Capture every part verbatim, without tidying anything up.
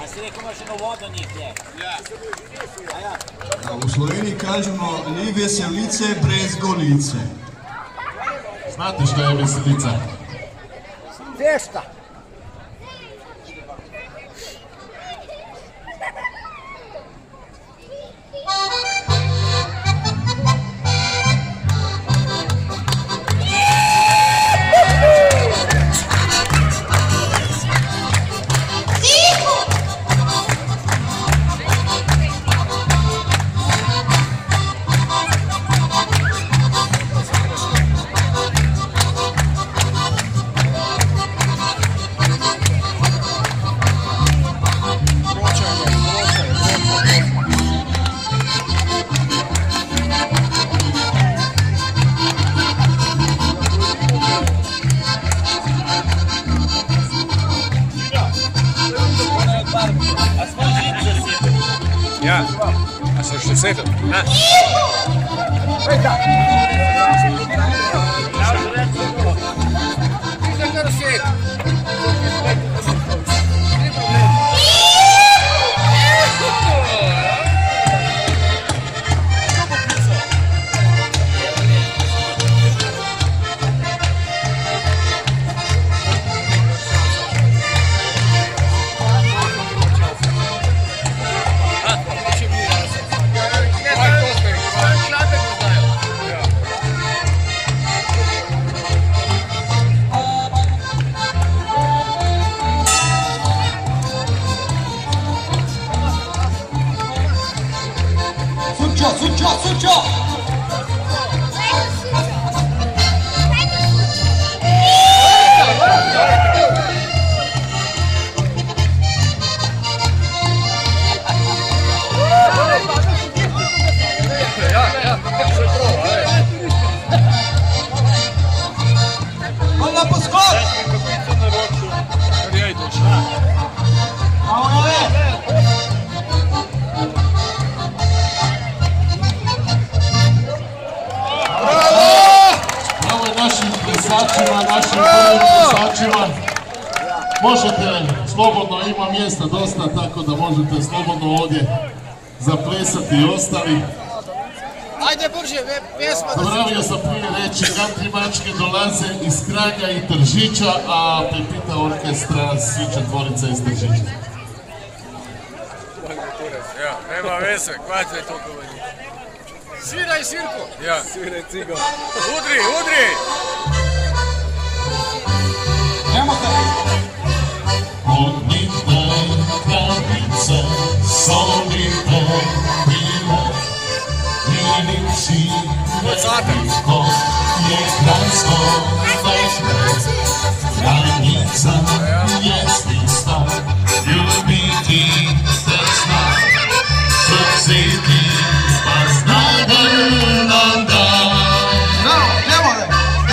si rekao imaš jedno vodo njih je. U Sloveniji kažemo ni veselice brez golice. Znate što je veselica? Fešta. Ja, a sa što sedam? Ha? Sučo, sučo, sučo! Onda poskok! Našim plesačima, našim prvim plesačima. Možete, slobodno, ima mjesta dosta, tako da možete slobodno ovdje zaplesati i ostali. Ajde brže, pjesma da se... Zaboravio sam prije reći, country mačke dolaze iz Kranja i Tržića, a Pepita orkestra sviće dvorica iz Tržića. Ja, nema veze, kvađaj toliko vanje. Sviraj svirku! Ja, sviraj cigo. Udri, udri! Nemo se! Odnitaj kravice, solite pile, ili si veliko je kransko vešne, granica je stista, ljubiti te zna, srciti pa znajde nam dan. Nemo se!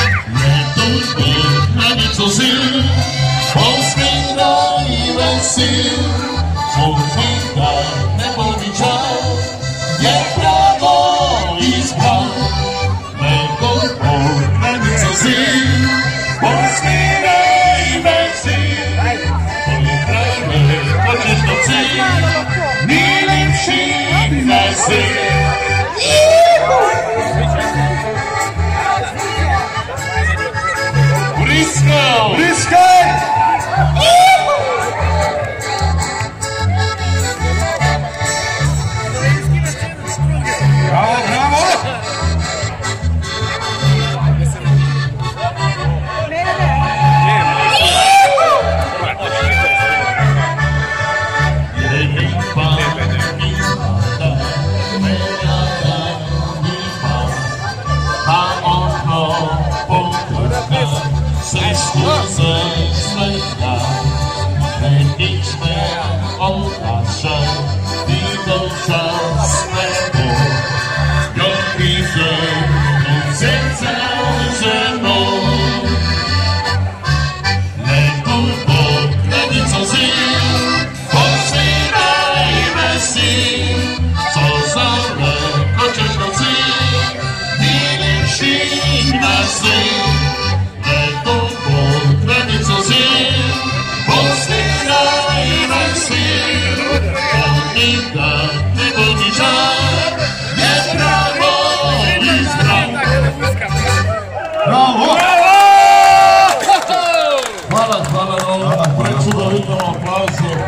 Zil, pospinaj vesil, čovjeka nepovičaj, je pravo izbran, nego povranico zil, pospinaj vesil, povrane hoćeš do cilj, ni lepši ne zil. Briskaj! Briskaj! Bravo, bravo! Sexta, aplauze.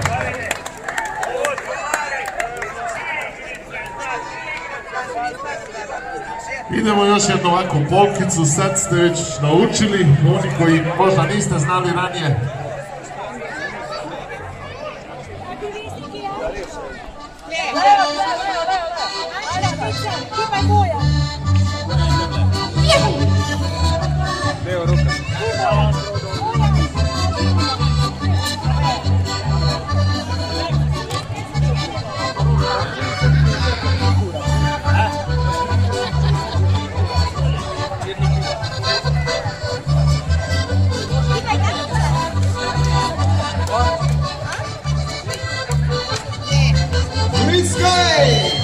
Idemo još jednu ovako polkicu, sad ste već naučili, oni koji možda niste znali ranije. Leo ruka. Blitzkrieg!